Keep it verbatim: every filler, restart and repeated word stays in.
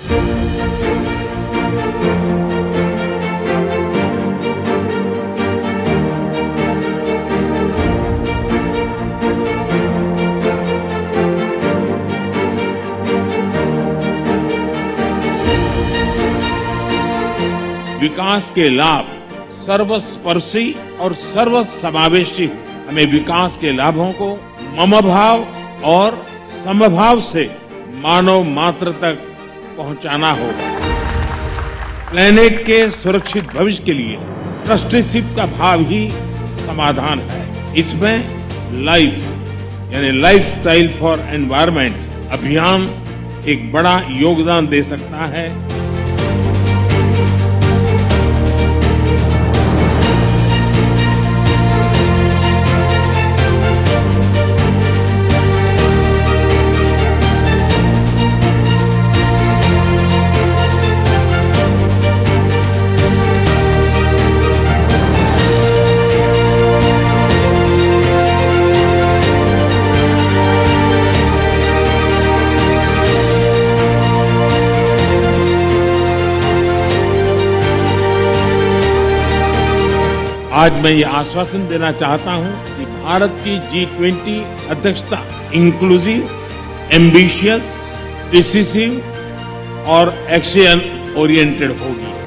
विकास के लाभ सर्वस्पर्शी और सर्वसमावेशी, हमें विकास के लाभों को ममभाव और समभाव से मानव मात्र तक पहुंचाना होगा। प्लेनेट के सुरक्षित भविष्य के लिए ट्रस्टीशिप का भाव ही समाधान है। इसमें लाइफ यानी लाइफस्टाइल फॉर एनवायरनमेंट अभियान एक बड़ा योगदान दे सकता है। आज मैं ये आश्वासन देना चाहता हूं कि भारत की जी ट्वेंटी अध्यक्षता इंक्लूसिव, एम्बिशियस, डिसिसिव और एक्शन ओरिएंटेड होगी।